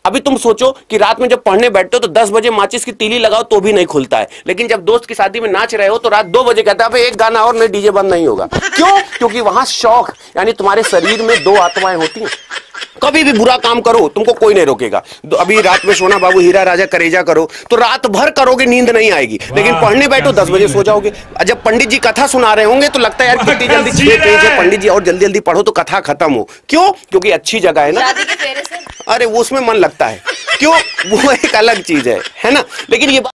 अभी तुम सोचो कि रात में जब पढ़ने बैठते हो तो 10 बजे माचिस की तीली लगाओ तो भी नहीं खुलता है, लेकिन जब दोस्त की शादी में नाच रहे हो तो रात 2 बजे कहता है एक गाना और नहीं, डीजे बंद नहीं होगा। क्यों? क्योंकि वहां शौक, यानी तुम्हारे शरीर में 2 आत्माएं होती हैं। कभी भी बुरा काम करो तुमको कोई नहीं रोकेगा। अभी रात में सोना बाबू हीरा राजा करेजा करो तो रात भर करोगे, नींद नहीं आएगी, लेकिन पढ़ने बैठो 10 बजे सो जाओगे। जब पंडित जी कथा सुना रहे होंगे तो लगता है यार कितनी जल्दी 6 पेज है, पंडित जी और जल्दी जल्दी पढ़ो तो कथा खत्म हो। क्यों? क्योंकि अच्छी जगह है ना, अरे वो उसमें मन लगता है। क्यों? वो एक अलग चीज है ना। लेकिन ये